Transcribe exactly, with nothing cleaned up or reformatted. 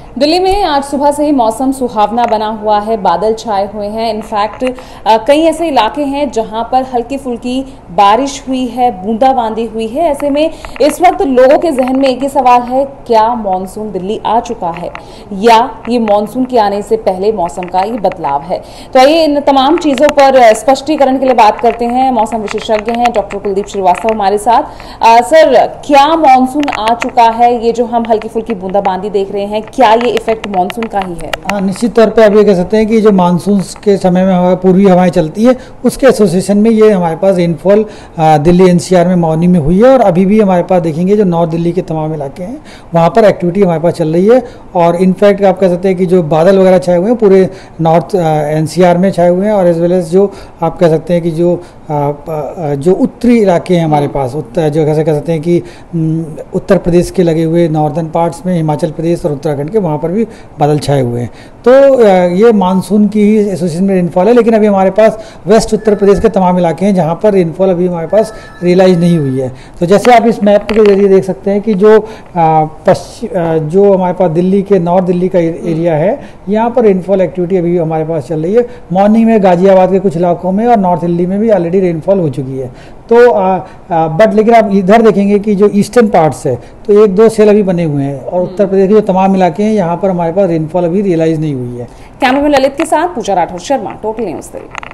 दिल्ली में आज सुबह से ही मौसम सुहावना बना हुआ है, बादल छाए हुए हैं। इनफैक्ट कई ऐसे इलाके हैं जहां पर हल्की फुल्की बारिश हुई है, बूंदाबांदी हुई है। ऐसे में इस वक्त लोगों के जहन में एक ही सवाल है, क्या मॉनसून दिल्ली आ चुका है या ये मॉनसून के आने से पहले मौसम का ये बदलाव है। तो आइए इन तमाम चीजों पर स्पष्टीकरण के लिए बात करते हैं। मौसम विशेषज्ञ हैं डॉक्टर कुलदीप श्रीवास्तव हमारे साथ। आ, सर, क्या मॉनसून आ चुका है? ये जो हम हल्की फुल्की बूंदाबांदी देख रहे हैं, क्या ये इफेक्ट मानसून का ही है? हाँ, निश्चित तौर पे आप ये कह सकते हैं कि जो मानसून के समय में हवा पूर्वी हवाएं चलती है, उसके एसोसिएशन में ये हमारे पास रेनफॉल दिल्ली एनसीआर में मॉर्निंग में हुई है। और अभी भी हमारे पास देखेंगे जो नॉर्थ दिल्ली के तमाम इलाके हैं वहाँ पर एक्टिविटी हमारे पास चल रही है। और इनफैक्ट आप कह सकते हैं कि जो बादल वगैरह छाए हुए हैं पूरे नॉर्थ एनसीआर में छाए हुए हैं। और एज वेल एज जो आप कह सकते हैं कि जो जो उत्तरी इलाके हैं हमारे पास, उत्तर जो कैसे कह सकते हैं कि उत्तर प्रदेश के लगे हुए नॉर्दर्न पार्ट्स में, हिमाचल प्रदेश और उत्तराखंड के वहाँ पर भी बादल छाए हुए हैं। तो ये मानसून की ही एसोसिएशन में रेनफॉल है। लेकिन अभी हमारे पास वेस्ट उत्तर प्रदेश के तमाम इलाके हैं जहाँ पर रेनफॉल अभी हमारे पास रियलाइज नहीं हुई है। तो जैसे आप इस मैप के जरिए देख सकते हैं कि जो पश्चिम जो हमारे पास दिल्ली के नॉर्थ दिल्ली का एरिया है, यहाँ पर रेनफॉल एक्टिविटी अभी हमारे पास चल रही है। मॉर्निंग में गाजियाबाद के कुछ इलाकों में और नॉर्थ दिल्ली में भी ऑलरेडी रेनफॉल हो चुकी है। तो आ, आ, बट लेकिन आप इधर देखेंगे कि जो ईस्टर्न पार्ट्स है तो एक दो सेल अभी बने हुए हैं। और उत्तर प्रदेश के जो तमाम इलाके हैं यहाँ पर हमारे पास रेनफॉल अभी रियलाइज नहीं हुई है। कैमरामैन ललित के साथ पूजा राठौर, शर्मा, टोटल न्यूज़ दिल्ली।